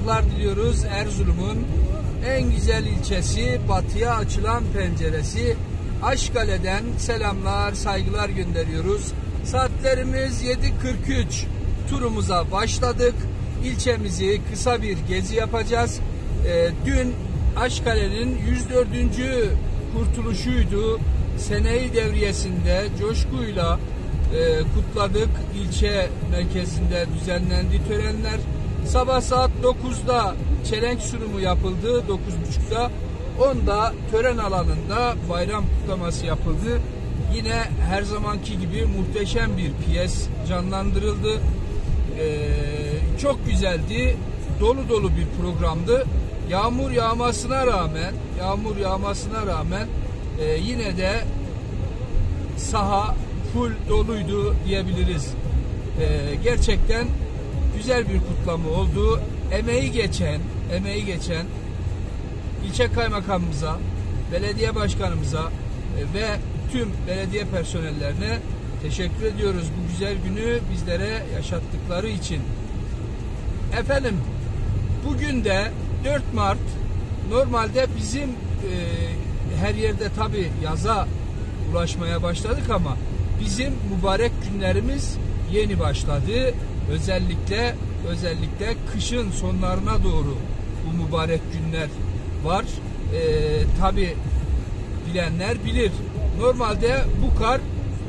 sabahlar diliyoruz. Erzurum'un en güzel ilçesi, batıya açılan penceresi Aşkale'den selamlar, saygılar gönderiyoruz. Saatlerimiz 7:43. Turumuza başladık. İlçemizi kısa bir gezi yapacağız. Dün Aşkale'nin 104. kurtuluşuydu. Seneyi devriyesinde coşkuyla kutladık. İlçe merkezinde düzenlendi törenler. Sabah saat 9'da çelenk sunumu yapıldı. 9.30'da. 10'da tören alanında bayram kutlaması yapıldı. Yine her zamanki gibi muhteşem bir piyes canlandırıldı. Çok güzeldi. Dolu dolu bir programdı. Yağmur yağmasına rağmen yine de saha full doluydu diyebiliriz. Gerçekten güzel bir kutlama oldu. Emeği geçen ilçe kaymakamımıza, belediye başkanımıza ve tüm belediye personellerine teşekkür ediyoruz bu güzel günü bizlere yaşattıkları için. Efendim, bugün de 4 Mart. Normalde bizim her yerde tabi yaza ulaşmaya başladık ama bizim mübarek günlerimiz yeni başladı. Özellikle kışın sonlarına doğru bu mübarek günler var. Tabi bilenler bilir. Normalde bu kar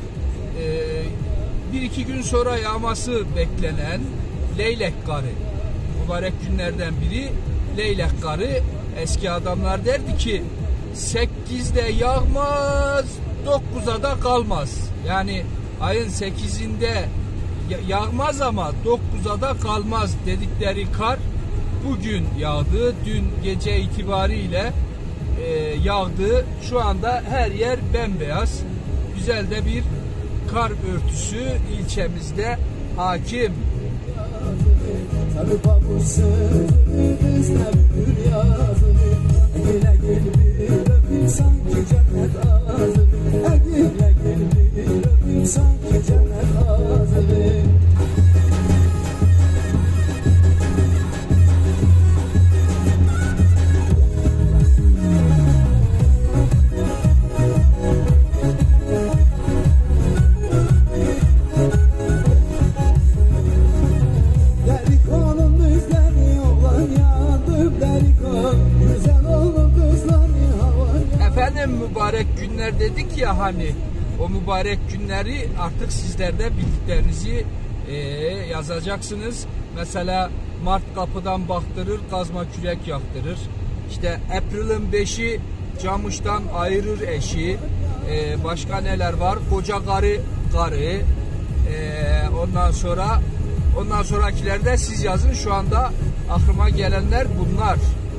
1-2 gün sonra yağması beklenen leylek karı. Mübarek günlerden biri leylek karı. Eski adamlar derdi ki 8'de yağmaz, 9'a da kalmaz. Yani ayın 8'inde yağmaz ama 9'a da kalmaz dedikleri kar bugün yağdı. Dün gece itibariyle yağdı. Şu anda her yer bembeyaz. Güzel de bir kar örtüsü ilçemizde hakim. Mübarek günler dedik ya, hani o mübarek günleri artık sizler de bildiklerinizi yazacaksınız. Mesela Mart kapıdan baktırır, kazma kürek yaktırır. İşte April'in 5'i camıştan ayırır eşi. Başka neler var? Koca karı. Ondan sonrakileri de siz yazın. Şu anda aklıma gelenler bunlar.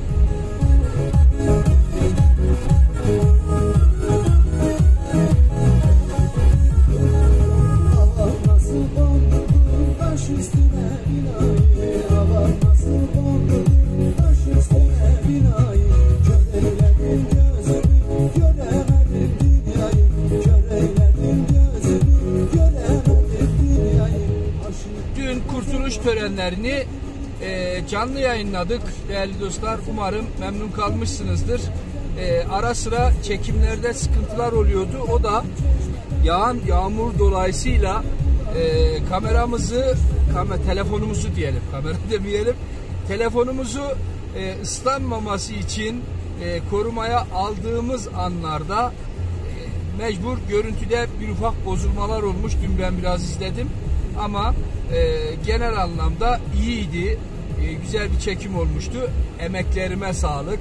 Dün kurtuluş törenlerini canlı yayınladık değerli dostlar. Umarım memnun kalmışsınızdır. Ara sıra çekimlerde sıkıntılar oluyordu. O da yağan yağmur dolayısıyla telefonumuzu diyelim, kamera demeyelim, telefonumuzu ıslanmaması için korumaya aldığımız anlarda mecbur görüntüde bir ufak bozulmalar olmuş. Dün ben biraz izledim ama genel anlamda iyiydi. Güzel bir çekim olmuştu. Emeklerime sağlık.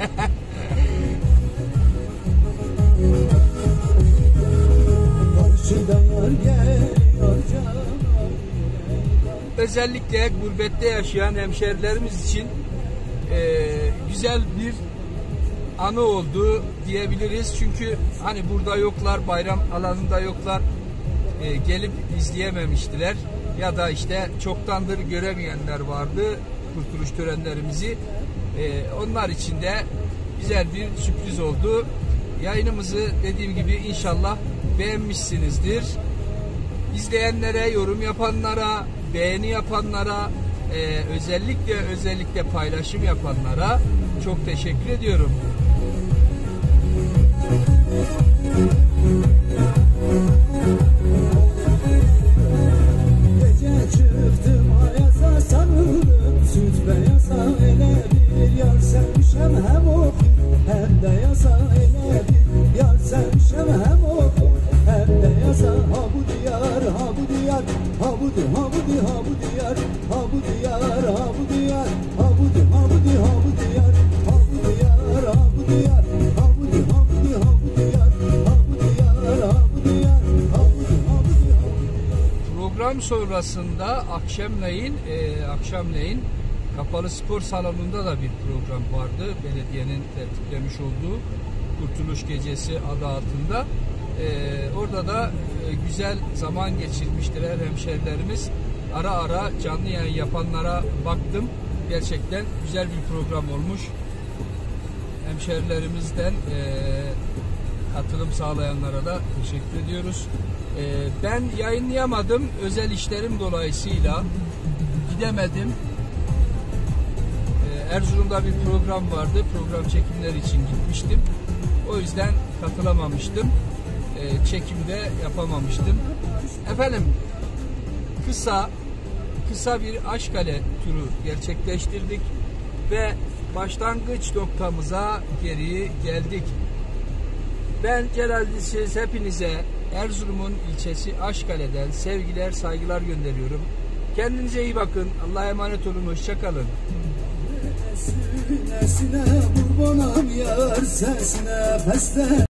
Özellikle gurbette yaşayan hemşerilerimiz için güzel bir anı oldu diyebiliriz. Çünkü hani burada yoklar, bayram alanında yoklar, gelip izleyememiştiler ya da işte çoktandır göremeyenler vardı kurtuluş törenlerimizi. Onlar için de güzel bir sürpriz oldu. Yayınımızı dediğim gibi inşallah beğenmişsinizdir. İzleyenlere, yorum yapanlara, beğeni yapanlara özellikle paylaşım yapanlara çok teşekkür ediyorum. Gece çıktım ayaza sarıldım, süt beyaza ele bir yar sevmişem hem o hem de yaza ele bir yar sevmişem hem o hem de yaza ha bu diyar ha bu diyar ha bu di ha bu di ha bu diyar ha bu diyar ha bu diyar ha bu di ha bu di ha bu diyar ha bu diyar ha bu diyar ha bu di ha bu di ha bu diyar ha bu diyar ha bu diyar ha bu di ha bu di ha bu diyar. Program sonrasında akşamleyin Kapalı Spor Salonu'nda da bir program vardı. Belediyenin tertiplemiş olduğu Kurtuluş Gecesi adı altında. Orada da güzel zaman geçirmiştiler hemşerilerimiz. Ara ara canlı yayın yapanlara baktım. Gerçekten güzel bir program olmuş. Hemşerilerimizden katılım sağlayanlara da teşekkür ediyoruz. Ben yayınlayamadım. Özel işlerim dolayısıyla gidemedim. Erzurum'da bir program vardı. Program çekimleri için gitmiştim. O yüzden katılamamıştım. Çekimde yapamamıştım. Efendim kısa bir Aşkale turu gerçekleştirdik ve başlangıç noktamıza geri geldik. Ben Celal Dilsiz hepinize Erzurum'un ilçesi Aşkale'den sevgiler, saygılar gönderiyorum. Kendinize iyi bakın. Allah'a emanet olun. Hoşça kalın. Nesine kurbanım yar sesine peste